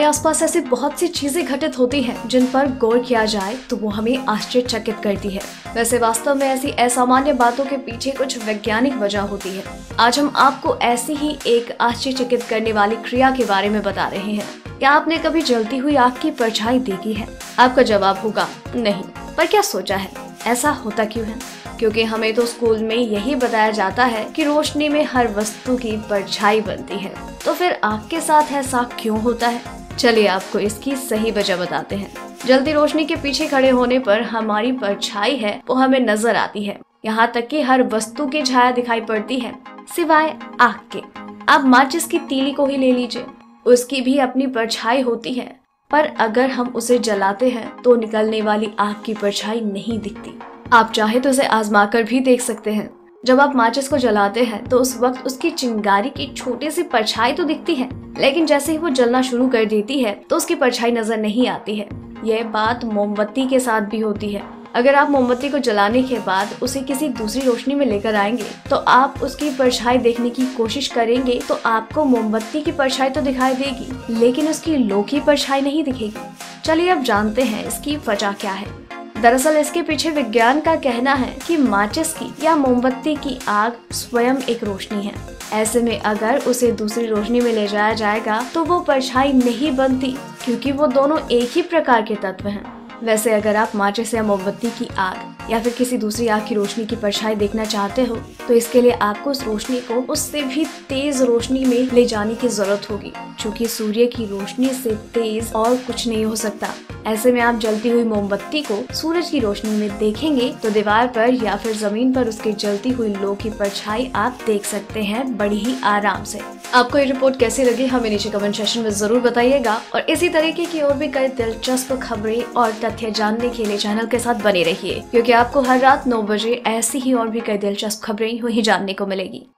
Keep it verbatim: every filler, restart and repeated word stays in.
हमारे आसपास ऐसी बहुत सी चीजें घटित होती हैं जिन पर गौर किया जाए तो वो हमें आश्चर्यचकित करती है। वैसे वास्तव में ऐसी असामान्य बातों के पीछे कुछ वैज्ञानिक वजह होती है। आज हम आपको ऐसी ही एक आश्चर्यचकित करने वाली क्रिया के बारे में बता रहे हैं। क्या आपने कभी जलती हुई आग की परछाई देखी है? आपका जवाब होगा नहीं। पर क्या सोचा है, ऐसा होता क्यों है? क्योंकि हमें तो स्कूल में यही बताया जाता है कि रोशनी में हर वस्तु की परछाई बनती है, तो फिर आग के साथ ऐसा क्यों होता है? चलिए आपको इसकी सही वजह बताते हैं। जल्दी रोशनी के पीछे खड़े होने पर हमारी परछाई है वो हमें नजर आती है। यहाँ तक कि हर वस्तु की छाया दिखाई पड़ती है सिवाय आग के। आप माचिस की तीली को ही ले लीजिए, उसकी भी अपनी परछाई होती है, पर अगर हम उसे जलाते हैं तो निकलने वाली आग की परछाई नहीं दिखती। आप चाहे तो इसे आजमा कर भी देख सकते हैं। जब आप माचिस को जलाते हैं तो उस वक्त उसकी चिंगारी की छोटी सी परछाई तो दिखती है, लेकिन जैसे ही वो जलना शुरू कर देती है तो उसकी परछाई नजर नहीं आती है। यह बात मोमबत्ती के साथ भी होती है। अगर आप मोमबत्ती को जलाने के बाद उसे किसी दूसरी रोशनी में लेकर आएंगे तो आप उसकी परछाई देखने की कोशिश करेंगे तो आपको मोमबत्ती की परछाई तो दिखाई देगी, लेकिन उसकी लो की परछाई नहीं दिखेगी। चलिए अब जानते हैं इसकी वजह क्या है। दरअसल इसके पीछे विज्ञान का कहना है कि माचिस की या मोमबत्ती की आग स्वयं एक रोशनी है। ऐसे में अगर उसे दूसरी रोशनी में ले जाया जाएगा तो वो परछाई नहीं बनती, क्योंकि वो दोनों एक ही प्रकार के तत्व हैं। वैसे अगर आप माचिस या मोमबत्ती की आग या फिर किसी दूसरी आग की रोशनी की परछाई देखना चाहते हो तो इसके लिए आपको उस रोशनी को उससे भी तेज रोशनी में ले जाने की जरूरत होगी, क्योंकि सूर्य की रोशनी से तेज और कुछ नहीं हो सकता। ऐसे में आप जलती हुई मोमबत्ती को सूरज की रोशनी में देखेंगे तो दीवार पर या फिर जमीन पर उसकी जलती हुई लो की परछाई आप देख सकते हैं बड़ी ही आराम से। आपको ये रिपोर्ट कैसी लगी हमें नीचे कमेंट सेक्शन में जरूर बताइएगा, और इसी तरीके की और भी कई दिलचस्प खबरें और तथ्य जानने के लिए चैनल के साथ बने रहिए, क्योंकि आपको हर रात नौ बजे ऐसी ही और भी कई दिलचस्प खबरें वहीं जानने को मिलेगी।